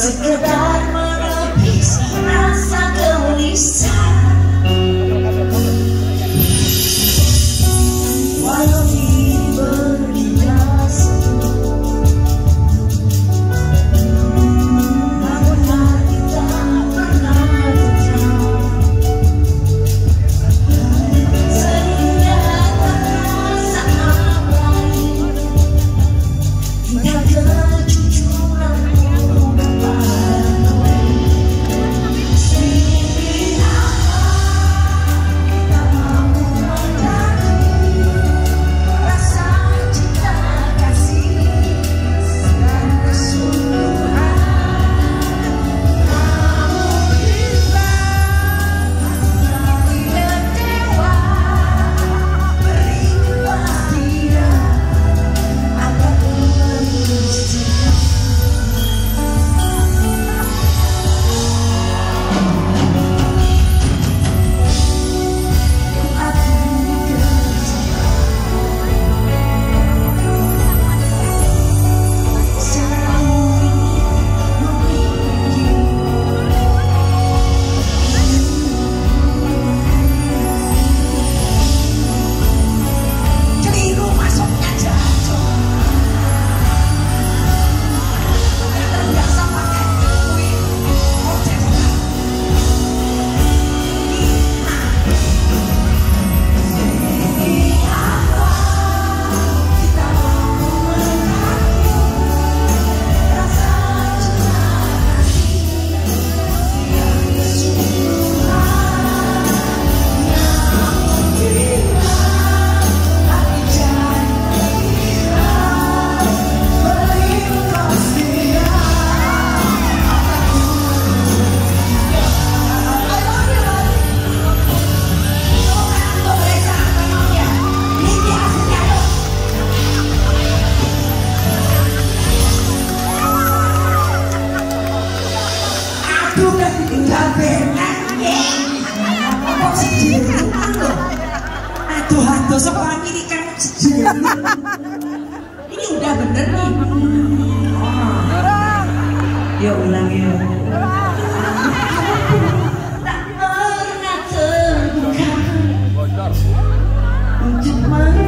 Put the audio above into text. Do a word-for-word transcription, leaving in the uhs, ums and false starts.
sekedar menepis rasa gelisah. Walau diberi rasa, namun hati tak pernah tenang, sehingga tak terasa lagi hingga kejujuranmu kepadaku. Sehingga kita mampu mendaki rasa cinta kasih dan kesungguhan. Namun bila hati kecewa, beri kepastian agar terus cinta. Keliru masuknya jatuh, terbiasa pakai kuih modern. Kita mampu mendaki rasa cinta kasih yang kesungguhan. Namun bila hati jadi hilang, beri kepastian aduh kan tinggal benar ya. Kok sejiru lho. Aduh aduh sekolah ini kan sejiru. Ini udah bener nih. Ya ulang ya. Tak pernah terbuka untuk